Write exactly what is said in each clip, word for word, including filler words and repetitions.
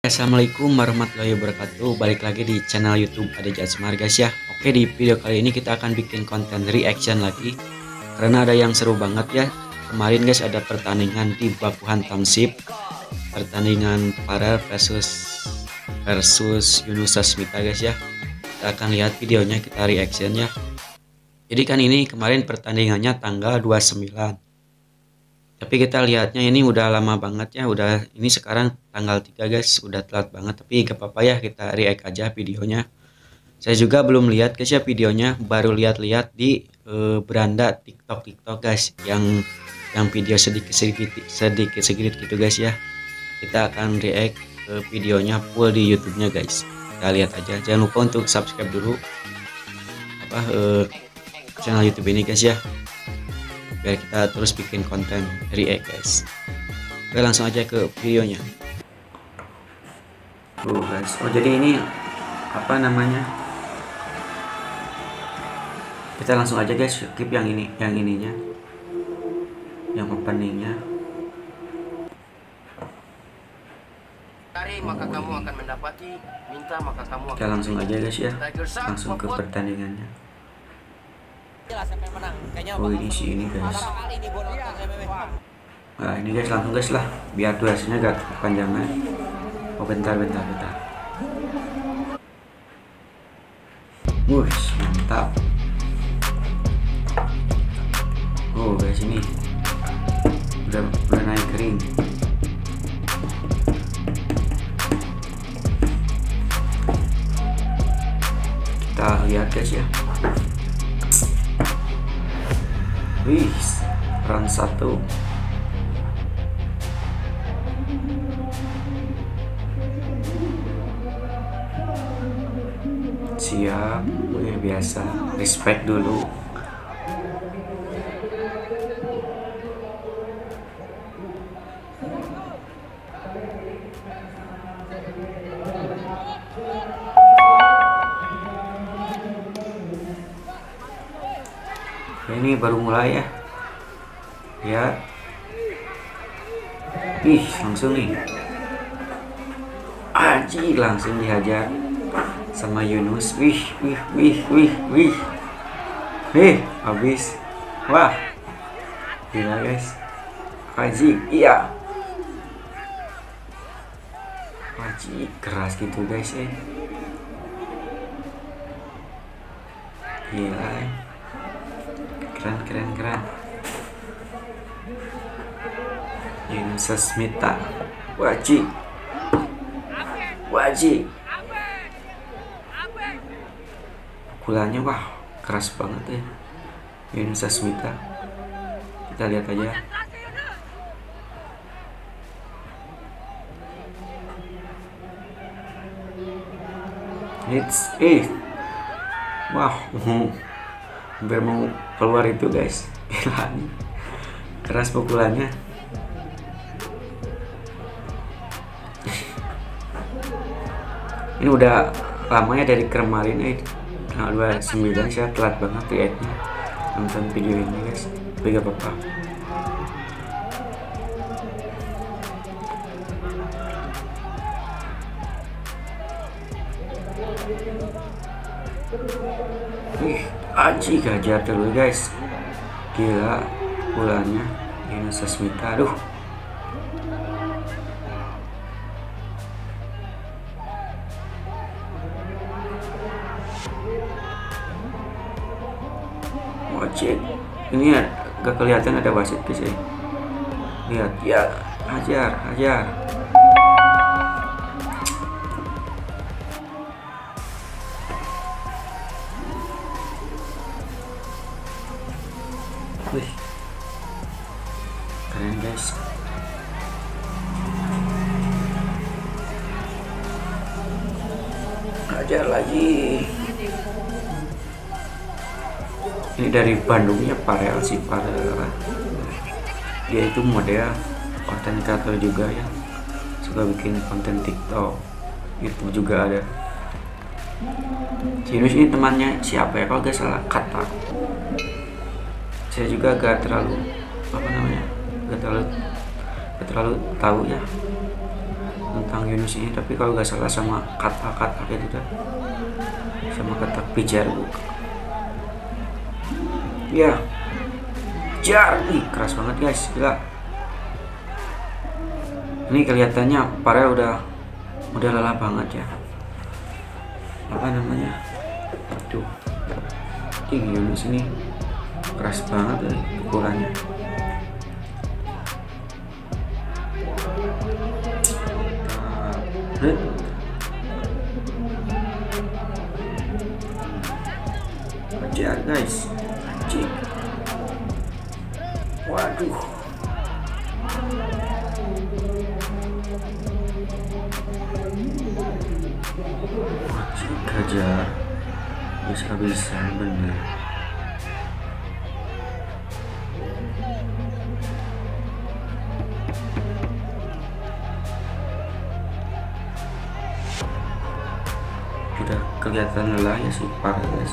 Assalamualaikum warahmatullahi wabarakatuh. Balik lagi di channel YouTube Ade Jasmar guys ya. Oke, di video kali ini kita akan bikin konten reaction lagi karena ada yang seru banget ya. Kemarin guys ada pertandingan di Baku Hantam Sip, pertandingan Farel versus versus Yunus Sasmita guys ya. Kita akan lihat videonya, kita reaction ya. Jadi kan ini kemarin pertandingannya tanggal dua puluh sembilan, tapi kita lihatnya ini udah lama banget ya, udah ini sekarang tanggal tiga guys, udah telat banget, tapi gak apa-apa ya, kita react aja videonya. Saya juga belum lihat guys ya videonya, baru lihat-lihat di uh, beranda TikTok TikTok guys, yang yang video sedikit sedikit sedikit sedikit gitu guys ya. Kita akan react ke videonya full di YouTube-nya guys. Kita lihat aja, jangan lupa untuk subscribe dulu apa uh, channel YouTube ini guys ya, biar kita terus bikin konten react guys. Oke, langsung aja ke videonya. Oh guys, oh jadi ini apa namanya, kita langsung aja guys skip yang ini, yang ininya, yang openingnya. Cari maka kamu akan mendapati, minta maka kamu akan. Kita langsung aja guys ya, langsung ke pertandingannya. Oh ini sih ini guys. Nah ini guys, langsung guys lah, biar durasinya gak kepanjangan. Oh bentar bentar bentar. Wush, mantap. Oh guys, ini udah udah naik kering. Kita lihat guys ya. Wih, round satu. Siap, ya biasa, respect dulu. Ini baru mulai ya. Lihat. Ih, langsung nih. Aji, langsung dihajar sama Yunus. Wih, wih, wih, wih, wih. Nih, habis. Wah. Gila guys. Aji, iya. Aji, keras gitu guys eh. Gila eh. Keren keren keren. Yunus Sasmita, wajib wajib pukulannya wah keras banget ya Yunus Sasmita. Kita lihat aja. Hits eh wah hampir mau keluar itu guys. Gila nih, keras pukulannya. Ini udah lamanya dari kemarin eh tanggal dua puluh sembilan, saya telat banget react-nya nonton video ini guys, tapi gak apa-apa. Wih, aji gajar terus guys. Gila pukulannya Yunus Sasmita. Aduh. Wajib. Ini ya, gak kelihatan ada wasit guys ya. Lihat ya, hajar, hajar. Wih, keren guys. Hajar lagi. Ini dari Bandungnya Farel si Farel. Dia itu model, konten kreator juga ya, suka bikin konten TikTok, YouTube juga ada. Yunus ini temannya siapa ya kalau gak salah, Kata. Saya juga gak terlalu apa namanya, gak terlalu gak terlalu tahu ya. tentang Yunus ini, tapi kalau nggak salah sama kata-kata gitu dah, sama kata pijar ya. Jar, ih keras banget guys, gila. Ini kelihatannya Parel udah udah lelah banget ya, apa namanya, aduh, ih Yunus ini keras banget ya pukulannya. Jar guys, anjing. Waduh. Anjing Hajar. Bisa-bisa bener. Udah kelihatan lelah ya sih parah guys.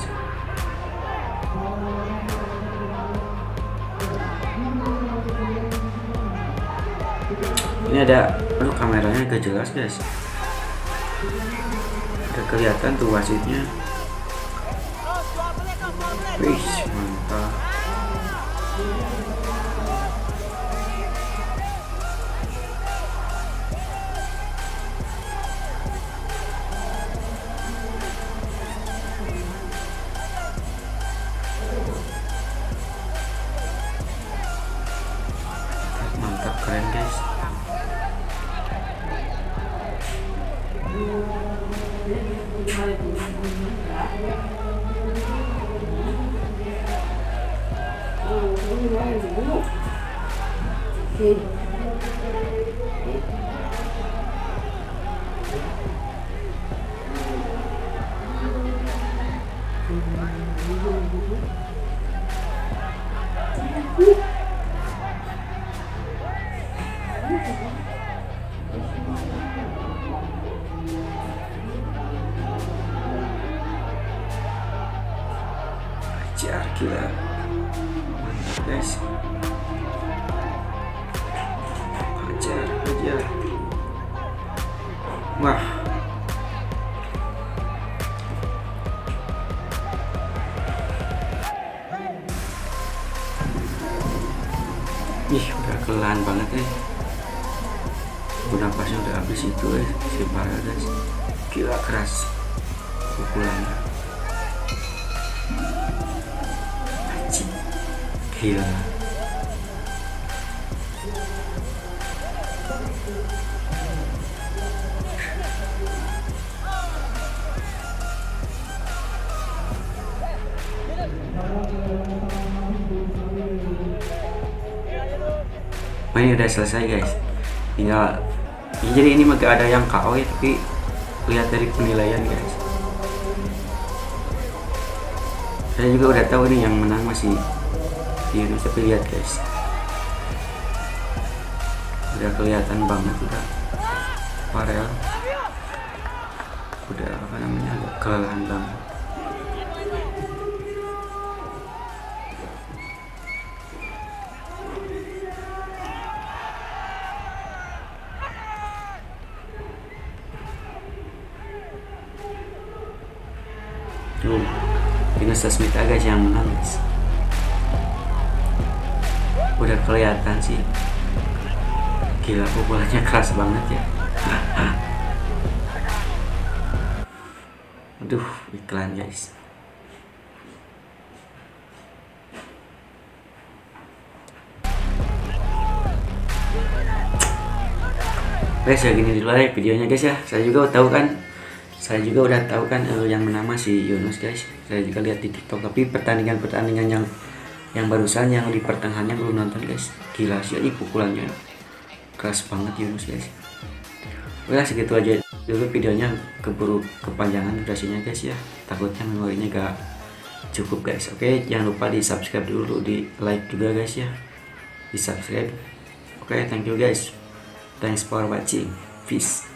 Ini ada, aduh kameranya agak jelas guys, udah kelihatan tuh wasitnya. Wih mantap. Mantap, keren guys. Jar, gila, mantap guys. Hajar, hajar. Wah, ih udah kelan banget nih. Udah pasnya udah habis itu eh si Parel guys. Gila keras pukulannya. Anjing. Gila. Main udah selesai guys, tinggal ya, jadi ini gak ada yang K O ya, tapi lihat dari penilaian guys, saya juga udah tahu nih yang menang masih Yunus, tapi lihat guys, udah kelihatan banget udah Parel udah apa namanya agak kelelahan banget. Tuh, Venus Sasmita guys yang menang guys. Udah kelihatan sih. Gila pukulannya keras banget ya. Aduh, iklan guys. Guys, ya gini dulu aja videonya guys ya. Saya juga tahu kan Saya juga udah tahu kan uh, yang menang si Yunus guys. Saya juga lihat di TikTok, tapi pertandingan-pertandingan yang yang barusan yang di pertengahannya belum nonton guys. Gila sih ini pukulannya keras banget Yunus guys. Udah segitu aja dulu videonya, keburu kepanjangan durasinya guys ya. Takutnya memorinya gak cukup guys. Oke, jangan lupa di subscribe dulu, di like juga guys ya. Di subscribe. Oke, thank you guys. Thanks for watching. Peace.